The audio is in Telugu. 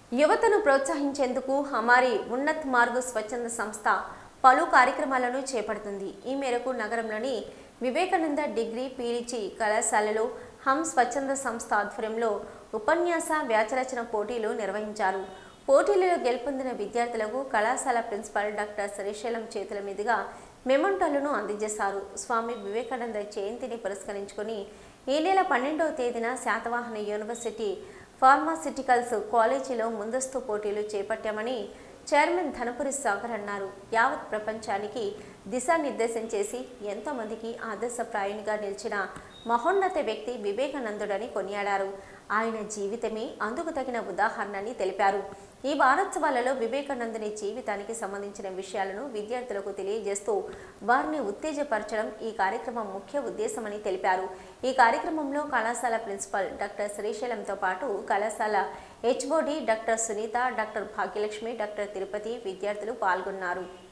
యువతను ప్రోత్సహించేందుకు హమారీ ఉన్నత్ మార్గ్ స్వచ్ఛంద సంస్థ పలు కార్యక్రమాలను చేపడుతుంది. ఈ మేరకు నగరంలోని వివేకానంద డిగ్రీ పీజీ కళాశాలలో హమ్ స్వచ్ఛంద సంస్థ ఆధ్వర్యంలో ఉపన్యాస వ్యాసరచన పోటీలు నిర్వహించారు. పోటీలలో గెలుపొందిన విద్యార్థులకు కళాశాల ప్రిన్సిపల్ డాక్టర్ శ్రీశైలం చేతుల మీదుగా మెమంటోలను అందజేశారు. స్వామి వివేకానంద జయంతిని పురస్కరించుకుని ఈ నెల 12వ తేదీన శాతవాహన యూనివర్సిటీ ఫార్మాసిటికల్స్ కాలేజీలో ముందస్తు పోటీలు చేపట్టామని చైర్మన్ ధనపురి సాగర్ అన్నారు. యావత్ ప్రపంచానికి దిశానిర్దేశం చేసి ఎంతో మందికి ఆదర్శప్రాయునిగా నిలిచిన మహోన్నత వ్యక్తి వివేకానందుడని కొనియాడారు. ఆయన జీవితమే అందుకు తగిన ఉదాహరణని తెలిపారు. ఈ వారోత్సవాలలో వివేకానందుని జీవితానికి సంబంధించిన విషయాలను విద్యార్థులకు తెలియజేస్తూ వారిని ఉత్తేజపరచడం ఈ కార్యక్రమం ముఖ్య ఉద్దేశమని తెలిపారు. ఈ కార్యక్రమంలో కళాశాల ప్రిన్సిపల్ డాక్టర్ శ్రీశైలంతో పాటు కళాశాల HOD doctor Sunitha, doctor Bhagyalakshmi, doctor Tirupati విద్యార్థులు పాల్గొన్నారు.